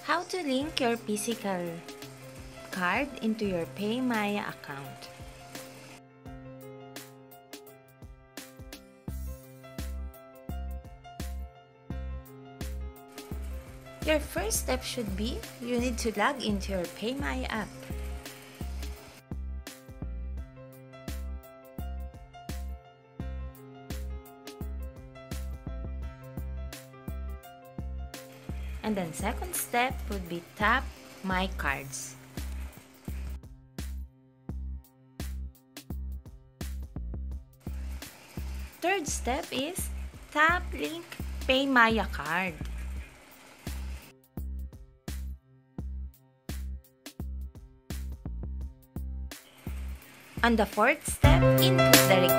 How to link your physical card into your PayMaya account. Your first step should be you need to log into your PayMaya app. And then second step would be tap My Cards. Third step is tap Link PayMaya Card. On the fourth step, input the